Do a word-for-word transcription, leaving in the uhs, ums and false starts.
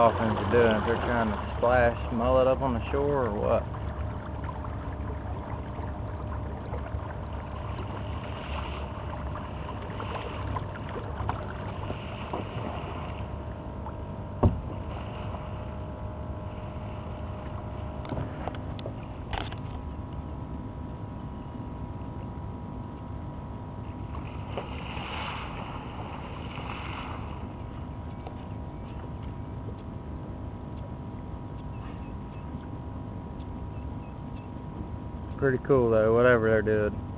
dolphins are doing, if they're trying to splash mullet up on the shore or what. Pretty cool though, whatever they're doing.